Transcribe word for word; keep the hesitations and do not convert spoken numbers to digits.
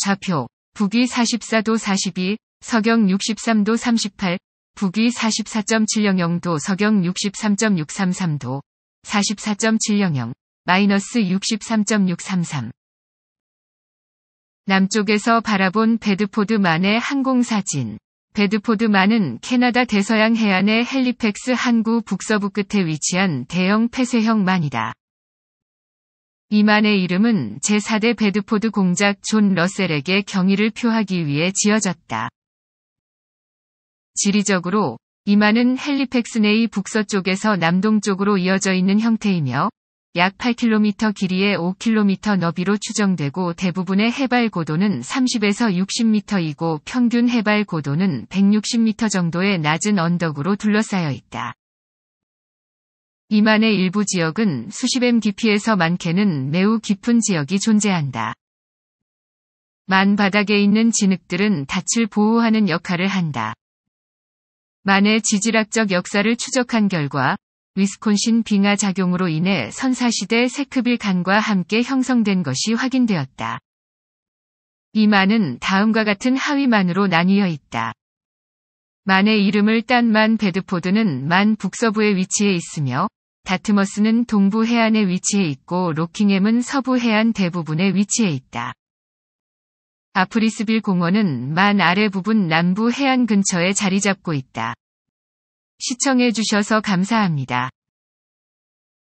좌표, 북위 사십사 도 사십이, 서경 육십삼 도 삼십팔, 북위 사십사 점 칠공공 도, 서경 육십삼 점 육삼삼 도, 사십사 점 칠공공, 마이너스 육십삼 점 육삼삼. 남쪽에서 바라본 베드포드만의 항공사진. 베드포드만은 캐나다 대서양 해안의 헬리팩스 항구 북서부 끝에 위치한 대형 폐쇄형 만이다. 이 만의 이름은 제사 대 베드포드 공작 존 러셀에게 경의를 표하기 위해 지어졌다. 지리적으로 이 만은 헬리팩스 내의 북서쪽에서 남동쪽으로 이어져 있는 형태이며 약 팔 킬로미터 길이에 오 킬로미터 너비로 추정되고 대부분의 해발 고도는 삼십에서 육십 미터이고 평균 해발 고도는 백육십 미터 정도의 낮은 언덕으로 둘러싸여 있다. 이 만의 일부 지역은 수십 엠 깊이에서 많게는 매우 깊은 지역이 존재한다. 만 바닥에 있는 진흙들은 닻을 보호하는 역할을 한다. 만의 지질학적 역사를 추적한 결과 위스콘신 빙하 작용으로 인해 선사시대 세크빌 간과 함께 형성된 것이 확인되었다. 이 만은 다음과 같은 하위만으로 나뉘어 있다. 만의 이름을 딴 만 베드포드는 만 북서부에 위치해 있으며 다트머스는 동부 해안에 위치해 있고 로킹햄은 서부 해안 대부분에 위치해 있다. 아프리스빌 공원은 만 아래 부분 남부 해안 근처에 자리 잡고 있다. 시청해 주셔서 감사합니다.